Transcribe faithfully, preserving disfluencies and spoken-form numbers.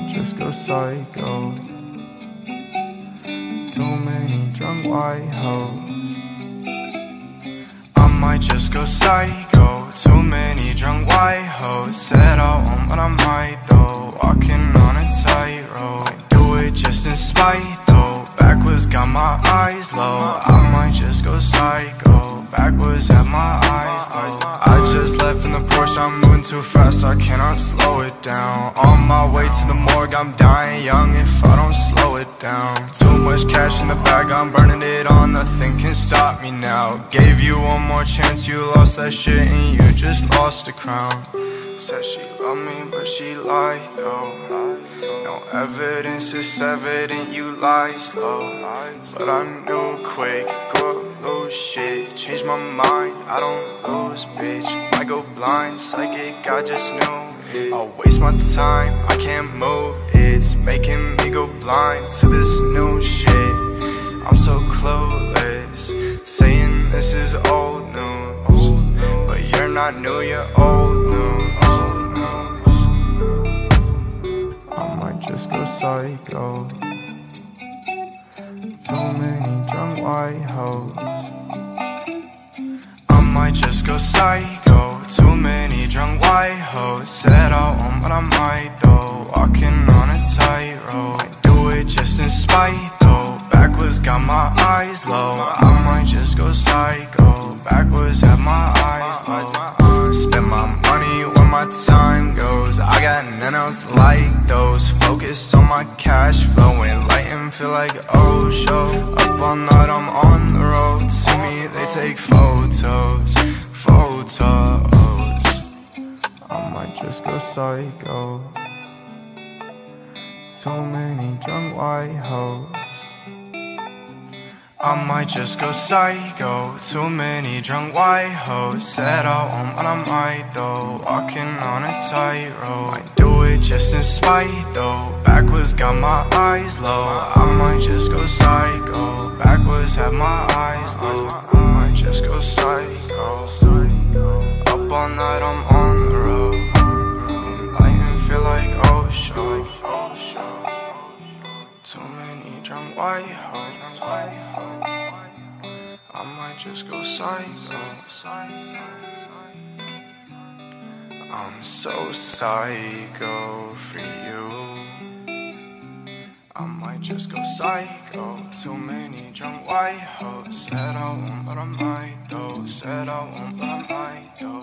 might just go psycho. Too many drunk white hoes. I might just go psycho. Too many drunk white hoes. Said I won't, but I might though. Walking on a tightrope. I do it just in spite though. Backwards got my eyes low. I might just go psycho. Backwards have my eyes low. I just left in the Porsche, I'm moving too fast, I cannot slow it down. On my way to the morgue, I'm dying young if I don't slow it down. Too much cash in the bag, I'm burning it all, nothing can stop me now. Gave you one more chance, you lost that shit and you just lost the crown. Said she loved me, but she lied though. No evidence, it's evident you lie slow. But I knew quick, go up, lose shit. Change my mind, I don't lose, bitch. Might go blind, psychic, I just knew it. I'll waste my time, I can't move. It's making me go blind to this new shit. I'm so clueless, saying this is old news. But you're not new, you're old news. I might just go psycho. Too many drunk white hoes. I might just go psycho. Too many drunk white hoes. Said I won't, but I might though. Walking on a tightrope. I do it just in spite though. Backwards got my eyes low. I might just go psycho. Backwards have my eyes low. Spend my money where my time goes. I got none else like those. Focus on my cash flow. Enlightened, feel like oh show. Up all night, I'm on the road. See me, they take photos. Photos. I might just go psycho. Too many drunk white hoes. I might just go psycho. Too many drunk white hoes. Said I won't, but I might though. Walking on a tightrope. I do it just in spite though. Backwards got my eyes low. I might just go psycho. Backwards have my eyes low. I might just go psycho. Up all night, I'm on the road. Enlightened, feel like oh show. Too many drunk white hoes. I might just go psycho. I'm so psycho for you. I might just go psycho. Too many drunk white hoes. Said I won't, but I might though. Said I won't, but I might though.